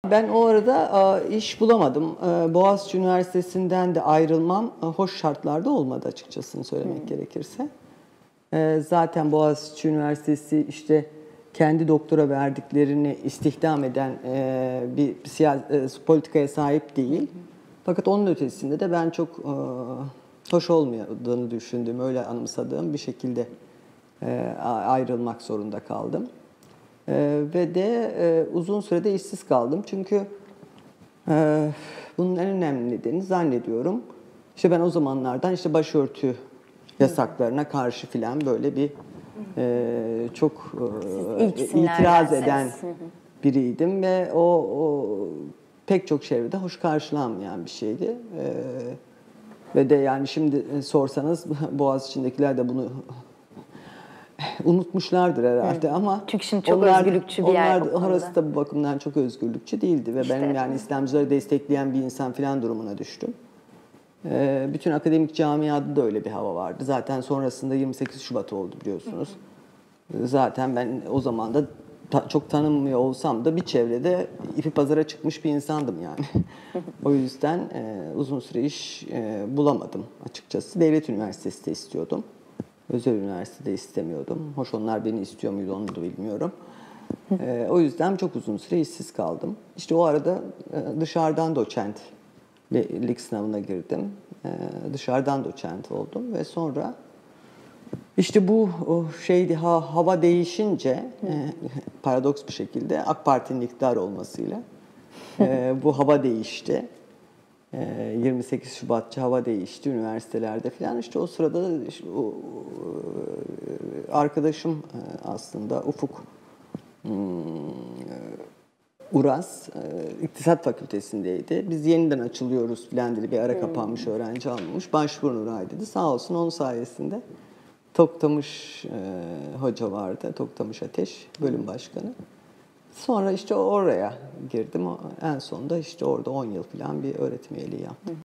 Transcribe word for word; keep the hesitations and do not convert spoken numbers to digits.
Ben o arada iş bulamadım. Boğaziçi Üniversitesi'nden de ayrılmam hoş şartlarda olmadı açıkçası söylemek hmm. gerekirse. Zaten Boğaziçi Üniversitesi işte kendi doktora verdiklerini istihdam eden bir siyasi politikaya sahip değil. Hmm. Fakat onun ötesinde de ben çok hoş olmadığını düşündüğüm, öyle anımsadığım bir şekilde ayrılmak zorunda kaldım. Ee, ve de e, uzun sürede işsiz kaldım. Çünkü e, bunun en önemli nedeni zannediyorum, İşte ben o zamanlardan işte başörtü yasaklarına karşı filan böyle bir e, çok e, itiraz eden biriydim ve o, o pek çok çevrede hoş karşılanmayan bir şeydi. E, ve de yani şimdi sorsanız Boğaziçi'ndekiler de bunu unutmuşlardır herhalde evet. ama çünkü şimdi çok onlar, özgürlükçü bir onlar, yer onlar orası da bu bakımdan çok özgürlükçü değildi ve işte, benim yani İslamcıları destekleyen bir insan falan durumuna düştüm. Ee, bütün akademik camiada da öyle bir hava vardı. Zaten sonrasında yirmi sekiz Şubat oldu biliyorsunuz. Hı hı. Zaten ben o zaman da ta, çok tanınmıyor olsam da bir çevrede ipi pazara çıkmış bir insandım yani. O yüzden e, uzun süre iş e, bulamadım açıkçası. Devlet Üniversitesi de istiyordum. Özel üniversitede istemiyordum. Hoş onlar beni istiyor muydu onu da bilmiyorum. Ee, o yüzden çok uzun süre işsiz kaldım. İşte o arada dışarıdan doçentlik sınavına girdim. Ee, dışarıdan doçent oldum ve sonra işte bu şeydi ha, hava değişince e, paradoks bir şekilde AK Parti'nin iktidar olmasıyla e, bu hava değişti. yirmi sekiz Şubatçı hava değişti üniversitelerde falan. İşte o sırada işte o, arkadaşım aslında Ufuk Uras İktisat Fakültesindeydi. Biz yeniden açılıyoruz falan dedi. Bir ara kapanmış öğrenci almamış. Başvurun Nuray dedi. Sağ olsun onun sayesinde Toktamış hoca vardı. Toktamış Ateş bölüm başkanı. Sonra işte oraya girdim. En sonunda işte orada on yıl falan bir öğretim üyeliği yaptım.